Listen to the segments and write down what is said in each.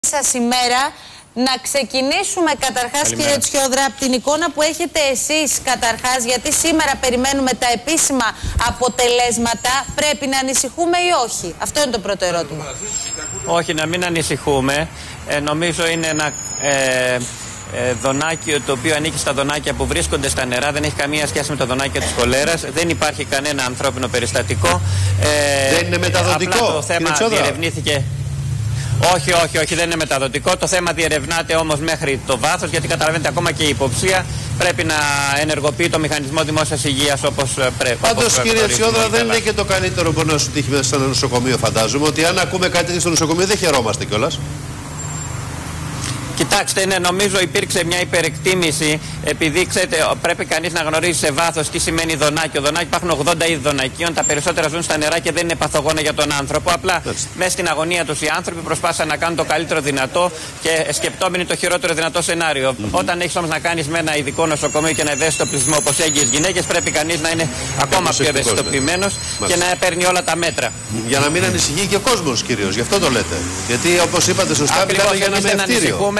σας ημέρα. Να ξεκινήσουμε καταρχάς, κύριε Τσιόδρα, από την εικόνα που έχετε εσείς καταρχάς, γιατί σήμερα περιμένουμε τα επίσημα αποτελέσματα. Πρέπει να ανησυχούμε ή όχι? Αυτό είναι το πρώτο ερώτημα. Όχι, να μην ανησυχούμε. Νομίζω είναι ένα δονάκιο το οποίο ανήκει στα δονάκια που βρίσκονται στα νερά. Δεν έχει καμία σχέση με το δονάκιο της χολέρας. Δεν υπάρχει κανένα ανθρώπινο περιστατικό. Δεν είναι μεταδοτικό? Απλά το θέμα διερευνήθηκε. Όχι, δεν είναι μεταδοτικό. Το θέμα διερευνάται όμως μέχρι το βάθος, γιατί καταλαβαίνετε, ακόμα και η υποψία πρέπει να ενεργοποιεί το μηχανισμό δημόσιας υγείας όπως πρέπει. Πάντως, κύριε Τσιόδρα, δεν είναι και το καλύτερο που να σου τύχει μέσα στο νοσοκομείο, φαντάζομαι, ότι αν ακούμε κάτι στο νοσοκομείο δεν χαιρόμαστε κιόλας. Κοιτάξτε, νομίζω υπήρξε μια υπερεκτίμηση, επειδή ξέρετε, πρέπει κανείς να γνωρίζει σε βάθος τι σημαίνει δονάκιο. Δονάκιο, υπάρχουν 80 είδη δονακίων, τα περισσότερα ζουν στα νερά και δεν είναι παθογόνα για τον άνθρωπο. Απλά μέσα στην αγωνία τους οι άνθρωποι προσπάθησαν να κάνουν το καλύτερο δυνατό και σκεπτόμενοι το χειρότερο δυνατό σενάριο. Όταν έχεις όμως να κάνεις με ένα ειδικό νοσοκομείο και ένα ευαίσθητο πληθυσμό όπως έγκυες γυναίκες, πρέπει κανείς να είναι ακόμα πιο ευαισθητοποιημένος και να παίρνει όλα τα μέτρα. Για να μην ανησυχεί και ο κόσμος κυρίως, γι' αυτό το λέτε. Γιατί όπως είπατε σωστά, μιλάμε για ένα μευτήριο.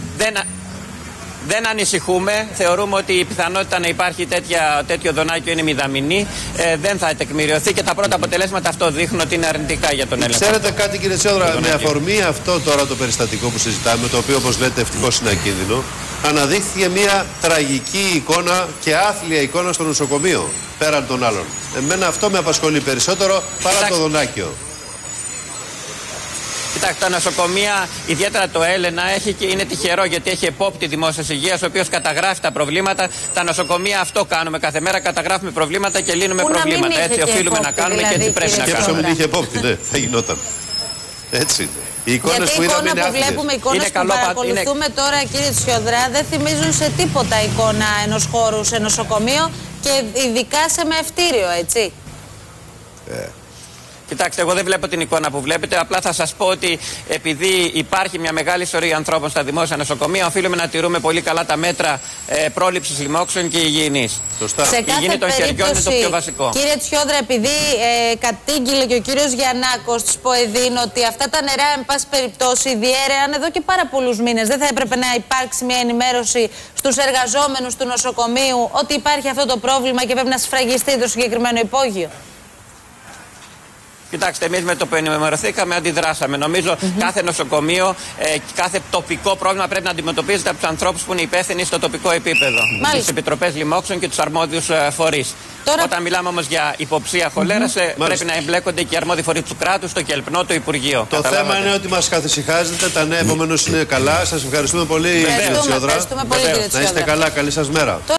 Δεν ανησυχούμε. Θεωρούμε ότι η πιθανότητα να υπάρχει τέτοιο δονάκιο είναι μηδαμινή. Δεν θα τεκμηριωθεί και τα πρώτα αποτελέσματα αυτό δείχνουν ότι είναι αρνητικά για τον έλεγχο. Ξέρετε κάτι, κύριε Τσιόδρα, με αφορμή αυτό τώρα το περιστατικό που συζητάμε, το οποίο όπως λέτε ευτυχώς είναι ακίνδυνο, αναδείχθηκε μια τραγική εικόνα και άθλια εικόνα στο νοσοκομείο πέραν των άλλων. Εμένα αυτό με απασχολεί περισσότερο παρά το δονάκιο. Κοιτάξτε, τα νοσοκομεία, ιδιαίτερα το Έλενα, είναι τυχερό γιατί έχει επόπτη δημόσιας υγείας, ο οποίος καταγράφει τα προβλήματα. Τα νοσοκομεία αυτό κάνουμε κάθε μέρα, καταγράφουμε προβλήματα και λύνουμε προβλήματα. Έτσι οφείλουμε να κάνουμε και έτσι πρέπει να κάνουμε. Και μην είχε επόπτη, ναι, θα γινόταν. Έτσι είναι. Οι εικόνες που είδαμε είναι άθλιες. Βλέπουμε, οι εικόνες που παρακολουθούμε τώρα, κύριε Τσιόδρα, δεν θυμίζουν σε τίποτα εικόνα ενός χώρου σε νοσοκομείο και ειδικά σε μευτήριο, έτσι. Κοιτάξτε, εγώ δεν βλέπω την εικόνα που βλέπετε. Απλά θα σας πω ότι επειδή υπάρχει μια μεγάλη σωρία ανθρώπων στα δημόσια νοσοκομεία, οφείλουμε να τηρούμε πολύ καλά τα μέτρα πρόληψης λοιμόξεων και υγιεινής. Σωστά. Σε η υγιεινή των χεριών είναι το πιο βασικό. Κύριε Τσιόδρα, επειδή κατήγγειλε και ο κύριος Γιαννάκος της ΠΟΕΔΗΝ ότι αυτά τα νερά, εν πάση περιπτώσει, διέρεαν εδώ και πάρα πολλούς μήνες, δεν θα έπρεπε να υπάρξει μια ενημέρωση στους εργαζόμενους του νοσοκομείου ότι υπάρχει αυτό το πρόβλημα και πρέπει να σφραγιστεί το συγκεκριμένο υπόγειο? Κοιτάξτε, εμείς με το που ενημερωθήκαμε αντιδράσαμε. Νομίζω κάθε νοσοκομείο, κάθε τοπικό πρόβλημα πρέπει να αντιμετωπίζεται από τους ανθρώπους που είναι υπεύθυνοι στο τοπικό επίπεδο. Τις επιτροπές λοιμόξεων και τους αρμόδιους φορείς. Όταν μιλάμε όμως για υποψία χολέρας, πρέπει να εμπλέκονται και οι αρμόδιοι φορείς του κράτους, το ΚΕΛΠΝΟ, το Υπουργείο. Το θέμα είναι ότι μας καθησυχάζετε, τα νέα επομένως είναι καλά. Σας ευχαριστούμε πολύ, κύριε Τσιόδρα. Να είστε καλά, καλή σας μέρα.